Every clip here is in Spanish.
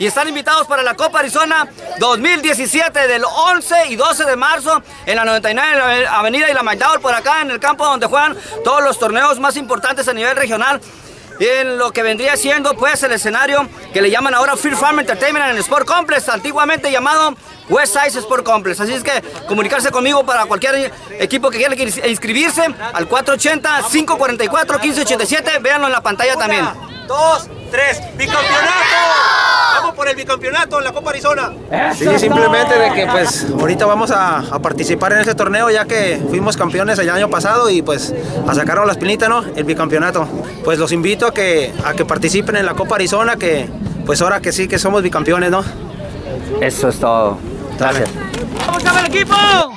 y están invitados para la Copa Arizona 2017 del 11 y 12 de marzo en la 99 Avenida y la McDowell, por acá en el campo donde juegan todos los torneos más importantes a nivel regional. En lo que vendría siendo pues el escenario que le llaman ahora Fear Farm Entertainment en el Sport Complex, antiguamente llamado Westside Sport Complex. Así es que comunicarse conmigo para cualquier equipo que quiera inscribirse al 480-544-1587. Véanlo en la pantalla también. 2, 3, ¡bicampeonato! Vamos por el bicampeonato en la Copa Arizona. Sí, simplemente de que pues ahorita vamos a participar en este torneo, ya que fuimos campeones el año pasado, y pues a sacarnos la espinita, ¿no? El bicampeonato. Pues los invito a que participen en la Copa Arizona, que pues ahora que sí que somos bicampeones, ¿no? Eso es todo. Gracias. ¿Cómo se llama el equipo?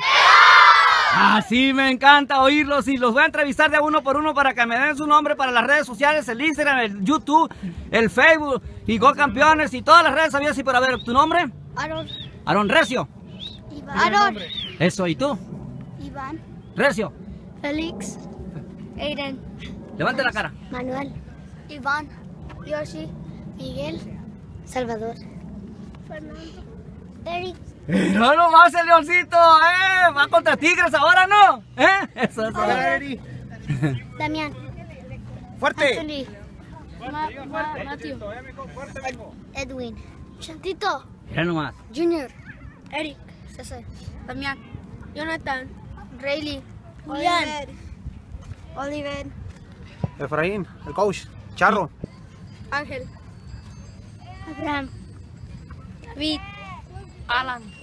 Así me encanta oírlos, y los voy a entrevistar de uno por uno para que me den su nombre para las redes sociales, el Instagram, el YouTube, el Facebook y Go Campeones y todas las redes. ¿Sabías? Y para ver, ¿tu nombre? Aaron. Aaron Recio. Iván. Aaron. Eso, ¿y tú? Iván. Recio. Félix. Aiden. Levante la cara. Manuel. Iván. Yoshi. Miguel. Salvador. Fernando. Eric. No nomás el leoncito, va contra Tigres ahora, ¿no? Eso es. Damián. ¡Fuerte! Anthony. Matthew. Edwin. Chantito. Mira nomás. Junior. Eric. César. Damián. Jonathan. Rayleigh. Julián. Oliver. Efraín, el coach. Charro. Ángel. Abraham. David. Alan.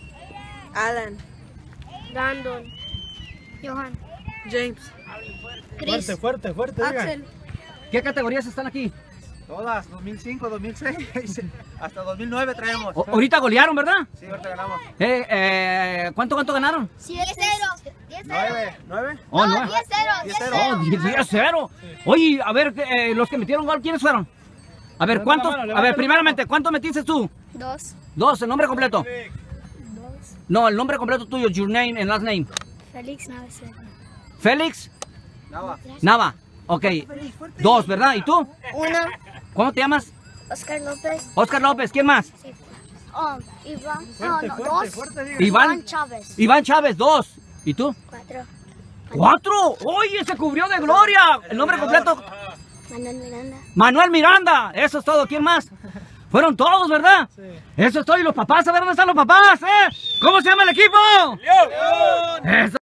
Brandon. Johan. James. Chris. Fuerte, Axel. ¿Qué categorías están aquí? Todas, 2005, 2006, hasta 2009 traemos. Ahorita golearon, ¿verdad? Sí, ahorita ganamos. ¿Cuánto ganaron? 10-0. 9. Oh, No, no. 10-0. Oh, 10-0. Oye, a ver, los que metieron gol, ¿quiénes fueron? A ver, ¿cuántos? A ver, primeramente, ¿cuántos metiste tú? 2. Dos, el nombre completo. No, el nombre completo tuyo, your name and last name. Félix Navas. Félix Nava. Nava. Ok, 2, ¿verdad? ¿Y tú? 1. ¿Cómo te llamas? Oscar López. Oscar López. ¿Quién más? Iván. No, 2. Iván Chávez. Iván Chávez, 2. ¿Y tú? 4. 4. Oye, se cubrió de gloria. El nombre completo. Manuel Miranda. Manuel Miranda. Eso es todo. ¿Quién más? Fueron todos, ¿verdad? Sí. Eso es todo. ¿Y los papás? A ver dónde están los papás, ¿Cómo se llama el equipo? ¡León! Eso.